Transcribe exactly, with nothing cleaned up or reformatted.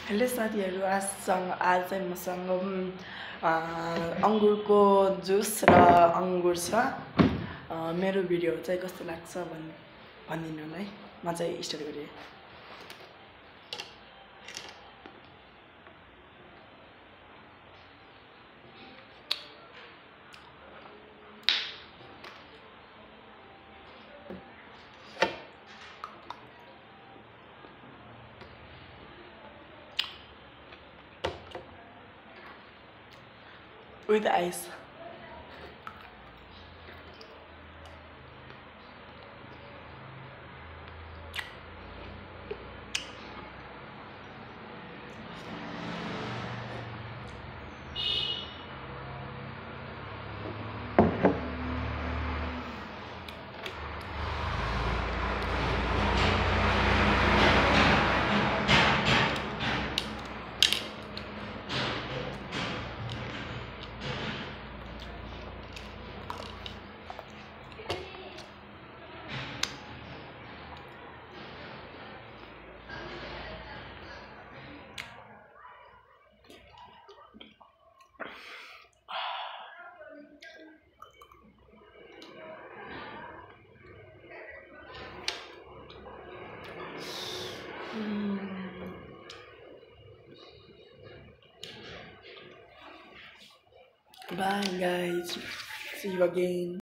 Hello साथीहरू, आजसँग आज चाहिँ मसँग अङ्गुरको जुस र अङ्गुर छ। मेरो भिडियो चाहिँ कस्तो लाग्छ भन् भनिदिनु होला है। म चाहिँ स्टार्ट गरेँ। With ice. Bye guys, see you again.